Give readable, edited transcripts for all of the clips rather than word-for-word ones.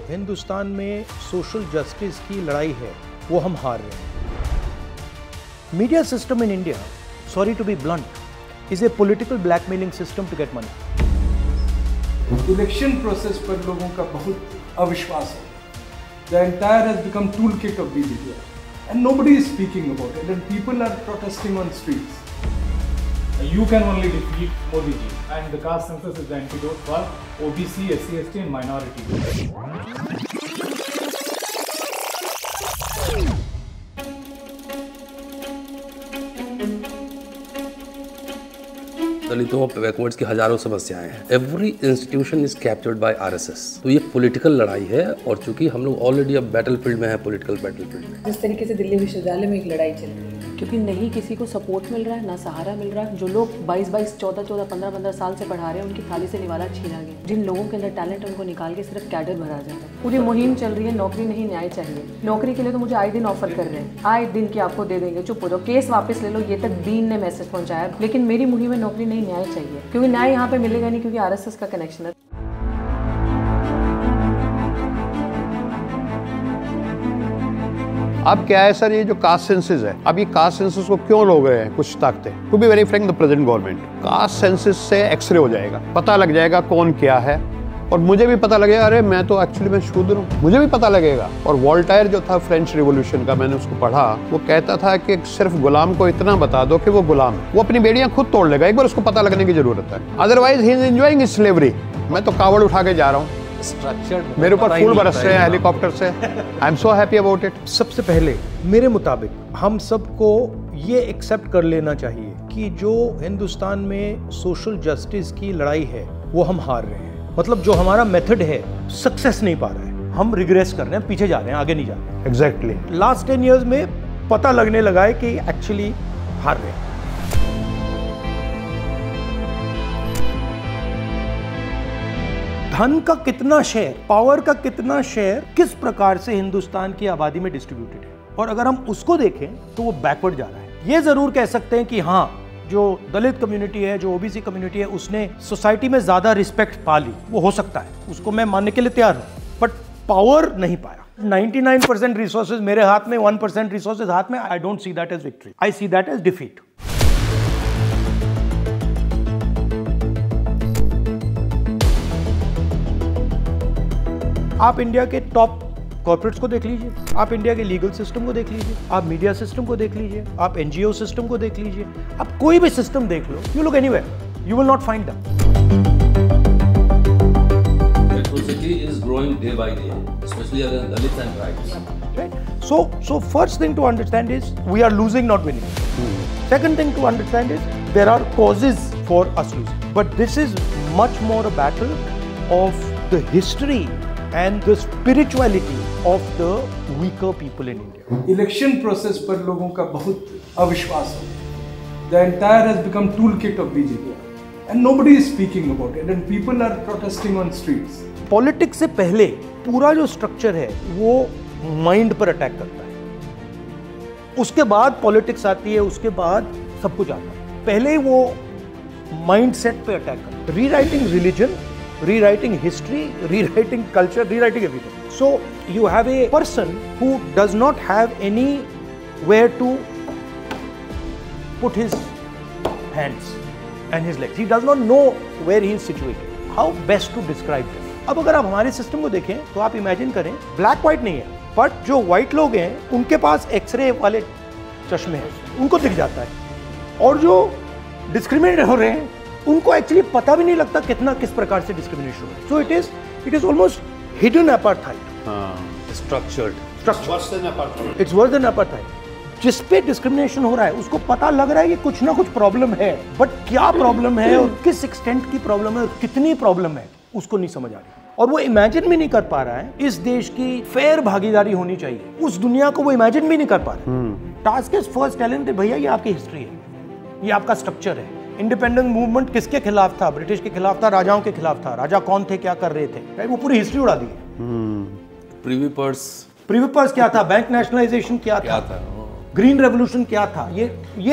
हिंदुस्तान में social justice की लड़ाई है वो हम हार रहे हैं। Media system in India, sorry to be blunt, is a political blackmailing system to get money. Election process पर लोगों का बहुत अविश्वास है। The entire has become toolkit of BJP, and nobody is speaking about it, and people are protesting on streets. You can only defeat Modi ji, and the caste census is the antidote for OBC, SC, ST and minority. दलितों और backwards की हजारों समस्याएं हैं। Every institution is captured by RSS. तो ये political लड़ाई है, और चूंकि हम लोग ऑलरेडी अब बैटलफील्ड में है, पॉलिटिकल बैटलफील्ड में। जिस तरीके से दिल्ली विश्वविद्यालय में एक लड़ाई चल रही है, क्योंकि नहीं किसी को सपोर्ट मिल रहा है, ना सहारा मिल रहा है। जो लोग 22-22, 14-14, 15-15 साल से पढ़ा रहे हैं, उनकी थाली से निवाला छीना गया। जिन लोगों के अंदर टैलेंट है, उनको निकाल के सिर्फ कैडर भरा जाता है। पूरी मुहिम चल रही है, नौकरी नहीं न्याय चाहिए। नौकरी के लिए तो मुझे आए दिन ऑफर कर रहे हैं, आए दिन की आपको दे देंगे, चुप हो जाओ, केस वापस ले लो, ये तक डीन ने मैसेज पहुंचाया। लेकिन मेरी मुहिम में नौकरी नहीं न्याय चाहिए, क्योंकि न्याय यहाँ पे मिलेगा नहीं, क्योंकि आरएसएस का कनेक्शन है। अब क्या है सर, ये जो कास्ट सेंसस है, अब ये कास्ट सेंसस को क्यों लोग रहे हैं कुछ ताकतें? To be very frank, the present government, caste census से एक्सरे हो जाएगा, पता लग जाएगा कौन क्या है, और मुझे भी पता लगेगा, अरे मैं तो एक्चुअली मैं शूद्र हूँ, मुझे भी पता लगेगा। और वोल्टायर जो था फ्रेंच रिवॉल्यूशन का, मैंने उसको पढ़ा, वो कहता था कि सिर्फ गुलाम को इतना बता दो कि वो गुलाम है, वो अपनी बेड़ियां खुद तोड़ लेगा, एक बार उसको पता लगने की जरूरत है। Otherwise he is enjoying his slavery. मैं तो कावड़ उठा के जा रहा हूँ, मेरे ऊपर फूल बरस रहे हैं हेलीकॉप्टर से। I am so happy about it. सबसे पहले मेरे मुताबिक हम सबको ये एक्सेप्ट कर लेना चाहिए कि जो हिंदुस्तान में सोशल जस्टिस की लड़ाई है वो हम हार रहे हैं। मतलब जो हमारा मेथड है सक्सेस नहीं पा रहा है, हम रिग्रेस कर रहे हैं, पीछे जा रहे हैं, आगे नहीं जा रहे हैं। एग्जैक्टली लास्ट 10 इयर्स में पता लगने लगा है कि एक्चुअली हार रहे हैं। धन का कितना शेयर, पावर का कितना शेयर किस प्रकार से हिंदुस्तान की आबादी में डिस्ट्रीब्यूटेड है, और अगर हम उसको देखें तो वो बैकवर्ड जा रहा है। ये जरूर कह सकते हैं कि हाँ, जो दलित कम्युनिटी है, जो ओबीसी कम्युनिटी है, उसने सोसाइटी में ज्यादा रिस्पेक्ट पा ली, वो हो सकता है, उसको मैं मानने के लिए तैयार हूं, बट पावर नहीं पाया। 99% रिसोर्सेज मेरे हाथ में, 1% रिसोर्सेज हाथ में। I don't see that as victory, I see that as defeat. आप इंडिया के टॉप कॉर्पोरेट्स को देख लीजिए, आप इंडिया के लीगल सिस्टम को देख लीजिए, आप मीडिया सिस्टम को देख लीजिए, आप एनजीओ सिस्टम को देख लीजिए, आप कोई भी सिस्टम देख लो, you look anywhere, you will not find that. Atrocity is growing day by day, especially against Dalits and tribes. Right? So first thing to understand is we are losing, not winning. Second thing to understand is there are causes for us losing, but this is much more a battle of the history and the spirituality of the weaker people in India. Election process पर लोगों का बहुत अविश्वास है। The entire has become toolkit of BJP, and nobody is speaking about it, and people are protesting on streets. Politics से पहले पूरा जो स्ट्रक्चर है वो माइंड पर अटैक करता है, उसके बाद पॉलिटिक्स आती है, उसके बाद सब कुछ आता है। पहले वो माइंड सेट पे अटैक करता है। Rewriting religion, rewriting history, rewriting culture, rewriting everything. So you have a person who does not have anywhere to put his hands and his legs. He does not know where he is situated. How best to describe this? अब अगर आप हमारे system को देखें तो आप imagine करें, black white नहीं है, बट जो व्हाइट लोग हैं उनके पास एक्सरे वाले चश्मे हैं, उनको दिख जाता है, और जो डिस्क्रिमिनेट हो रहे हैं उनको एक्चुअली पता भी नहीं लगता कितना किस प्रकार से डिस्क्रिमिनेशन हो रहा है। So it is almost hidden apartheid, Structured. It's worse than apartheid. जिस पे डिस्क्रिमिनेशन हो रहा है उसको पता लग रहा है कि कुछ ना कुछ प्रॉब्लम है, बट क्या प्रॉब्लम है और किस एक्सटेंट की प्रॉब्लम है और कितनी प्रॉब्लम है उसको नहीं समझ आ रही, और वो इमेजिन भी नहीं कर पा रहा है। इस देश की फेयर भागीदारी होनी चाहिए, उस दुनिया को वो इमेजिन भी नहीं कर पा रहा है। टास्क इज फर्स्ट टैलेंट, भैया ये आपकी हिस्ट्री है, ये आपका स्ट्रक्चर है। इंडिपेंडेंस मूवमेंट किसके खिलाफ था? ब्रिटिश के खिलाफ था, राजाओं के खिलाफ था। राजा कौन थे, क्या कर रहे थे, राइट? वो पूरी हिस्ट्री उड़ा दी है। प्रीवी पर्स क्या था? बैंक नेशनलाइजेशन क्या था? ग्रीन रेवोल्यूशन क्या था? ये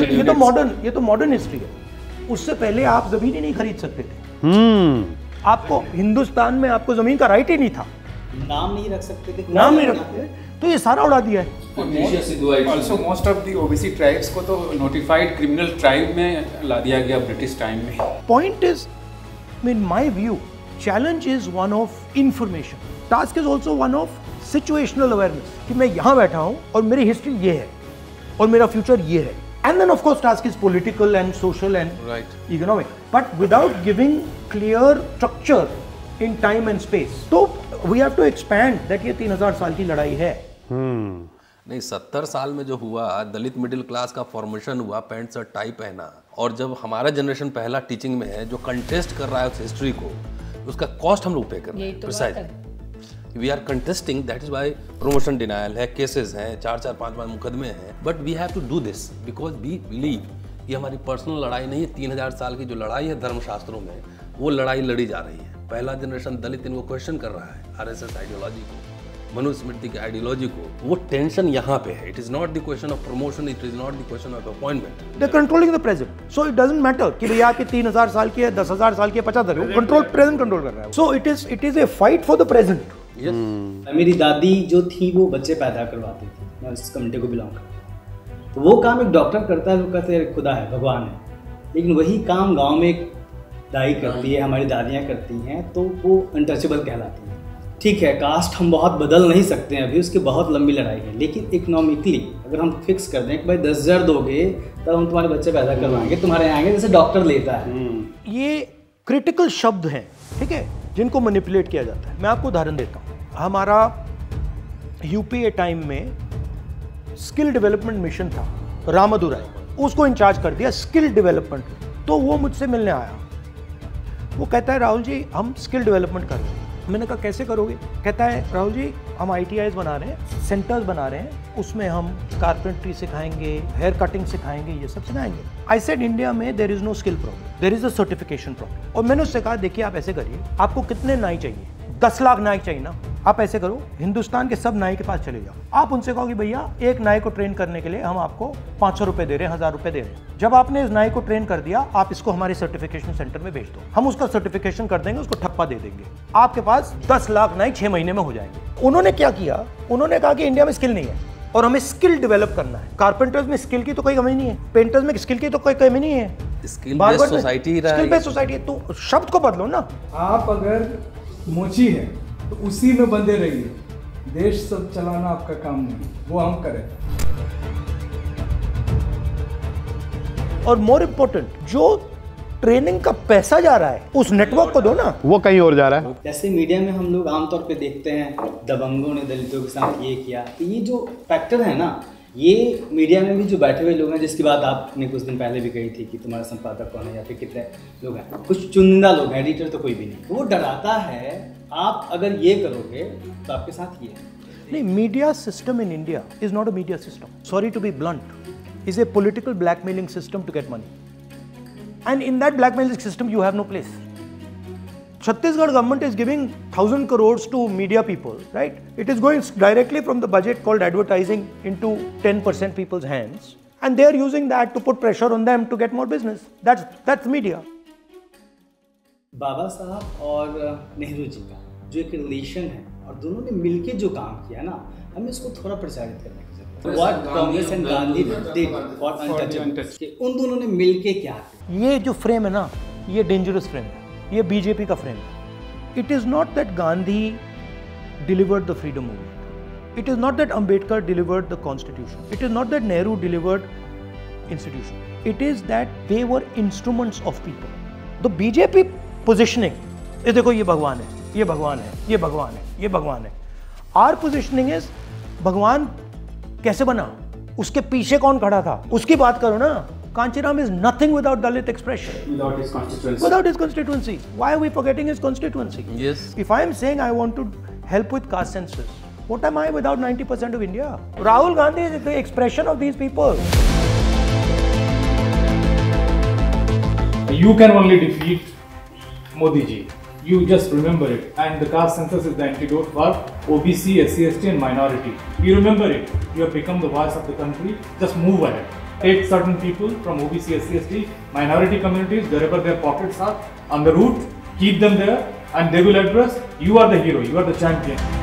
तो मॉडर्न हिस्ट्री है। उससे पहले आप जमीन ही नहीं खरीद सकते थे। आपको हिंदुस्तान में आपको जमीन का राइट ही नहीं था। नाम नहीं रख सकते थे, नाम नहीं रखते, तो ये सारा उड़ा दिया है। Also most of the OBC tribes को तो नोटिफाइड क्रिमिनल ट्राइब में ला दिया गया ब्रिटिश टाइम में। Point is, in my view, challenge is one of information. Task is also one of situational awareness. कि मैं यहाँ बैठा हूँ और मेरी हिस्ट्री ये है और मेरा फ्यूचर ये है. And then of course task is political and social and economic. But without giving clear structure in time and space. So we have to expand that ये 3000 साल की लड़ाई है. नहीं, 70 साल में जो हुआ, दलित मिडिल क्लास का फॉर्मेशन हुआ, पैंट शर्ट टाई पहना, और जब हमारा जनरेशन पहला टीचिंग में है जो कंटेस्ट कर रहा है उस हिस्ट्री को, उसका कॉस्ट हम लोग पे कर रहे हैं। Precisely we are contesting, that is why promotion denial है, केसेस हैं, 4-4, 5-5 मुकदमे हैं, but we have to do this because we believe ये हमारी पर्सनल लड़ाई नहीं है। 3000 साल की जो लड़ाई है धर्मशास्त्रों में, वो लड़ाई लड़ी जा रही है। पहला जनरेशन दलित इनको क्वेश्चन कर रहा है, आरएसएस आइडियोलॉजी को, मनुस्मृति की आइडियोलॉजी को। वो टेंशन यहाँ पे है। It is not the question of promotion, it is not the question of appointment. They controlling the present, so it doesn't matter कि भैया आपके 3000 साल की है, 10,000 साल की है, 50,000, वो कंट्रोल प्रेजेंट कंट्रोल कर रहा है। So it is a fight for the present. मेरी दादी जो थी वो बच्चे पैदा करवाती थी, मैं उस कम्युनिटी को बिलोंग करता हूँ। तो वो काम एक डॉक्टर करता है, वो कहते हैं खुदा है, भगवान है, लेकिन वही काम गाँव में एक दाई करती है, हमारी दादियाँ करती हैं, तो वो अनटचेबल कहलाती हैं। ठीक है, कास्ट हम बहुत बदल नहीं सकते हैं अभी, उसकी बहुत लंबी लड़ाई है, लेकिन इकोनॉमिकली अगर हम फिक्स कर दें कि भाई 10,000 दोगे तब हम तुम्हारे बच्चे पैदा करवाएंगे, तुम्हारे यहाँ आएंगे, जैसे डॉक्टर लेता है। ये क्रिटिकल शब्द हैं, ठीक है, जिनको मैनिपुलेट किया जाता है। मैं आपको उदाहरण देता हूँ। हमारा यूपीए टाइम में स्किल डेवलपमेंट मिशन था, रामदुराई, उसको इंचार्ज कर दिया स्किल डेवलपमेंट। तो वो मुझसे मिलने आया, वो कहता है राहुल जी हम स्किल डेवलपमेंट कर रहे हैं। मैंने कहा कैसे करोगे? कहता है राहुल जी हम ITIs बना रहे हैं, सेंटर्स बना रहे हैं, उसमें हम कारपेंट्री सिखाएंगे, हेयर कटिंग सिखाएंगे, ये सब सिखाएंगे। आई सेड इंडिया में there is no skill problem, there is a certification problem. और मैंने उससे कहा देखिए आप ऐसे करिए, आपको कितने नाई चाहिए? 10 लाख नाई चाहिए ना, आप ऐसे करो हिंदुस्तान के सब नाई के पास चले जाओ, आप उनसे कहो कि भैया एक नाई को ट्रेन करने के लिए हम आपको 500 रुपए दे रहे हैं, 1000 रुपए दे रहे हैं। जब आपने इस नाई को ट्रेन कर दिया, आप इसको हमारे सर्टिफिकेशन सेंटर में भेज दो, हम उसका सर्टिफिकेशन कर देंगे, उसको ठप्पा दे देंगे, आपके पास 10 लाख नाई 6 महीने में हो जाएंगे। उन्होंने क्या किया? उन्होंने कहा कि इंडिया में स्किल नहीं है और हमें स्किल डेवलप करना है। कारपेंटर्स में स्किल की तो कोई कमी नहीं है, पेंटर्स में स्किल की तो कोई कमी नहीं है, स्किल बेस्ड सोसाइटी रहा है, स्किल बेस्ड सोसाइटी। तो शब्द को बदलो ना। आप अगर मोची है तो उसी में बंधे रहिए, देश सब चलाना आपका काम नहीं, वो हम करें। और मोर इम्पोर्टेंट, जो ट्रेनिंग का पैसा जा रहा है उस नेटवर्क को दो ना, वो कहीं और जा रहा है। जैसे मीडिया में हम लोग आमतौर पे देखते हैं दबंगों ने दलितों के साथ ये किया, तो ये जो फैक्टर है ना, ये मीडिया में भी जो बैठे हुए लोग हैं, जिसकी बात आपने कुछ दिन पहले भी कही थी कि तुम्हारा संपादक कौन है या फिर कितने लोग हैं, कुछ चुनिंदा लोग हैं, एडिटर तो कोई भी नहीं, वो डराता है आप अगर ये करोगे तो आपके साथ ये नहीं। Media system in India is not a media system, sorry to be blunt, is a political blackmailing system to get money, and in that blackmailing system you have no place. Chhattisgarh government is giving 1,000 crores to media people, right? It is going directly from the budget called advertising into 10% people's hands, and they are using that to put pressure on them to get more business. That's media. Baba Saheb और नेहरू जी का जो एक relation है और दोनों ने मिलके जो काम किया ना, हमें इसको थोड़ा प्रचारित करने की जरूरत है। What Congress and Gandhi did for untouchables, उन दोनों ने मिलके क्या किया? ये जो फ्रेम है ना, ये डेंजरस फ्रेम है, ये बीजेपी का फ्रेम है। It is not that Gandhi delivered the freedom movement, it is not that Ambedkar delivered the constitution, it is not that Nehru delivered institution, it is that they were instruments of people. The BJP positioning, ये देखो ये भगवान है, ये भगवान है, ये भगवान है, ये भगवान है। आर पोजिशनिंग इज भगवान कैसे बना, उसके पीछे कौन खड़ा था, उसकी बात करो ना। Kanchiram is nothing without Dalit expression. Without his constituency. Without his constituency. Why are we forgetting his constituency? Yes. If I am saying I want to help with caste census, what am I without 90% of India? Rahul Gandhi is the expression of these people. You can only defeat Modi ji. You just remember it. And the caste census is the antidote for OBC, SC, ST and minority. You remember it. You have become the voice of the country. Just move ahead. Take certain people from OBC, SC, ST, minority communities, wherever their pockets are, on the route, keep them there, and they will address. You are the hero, you are the champion.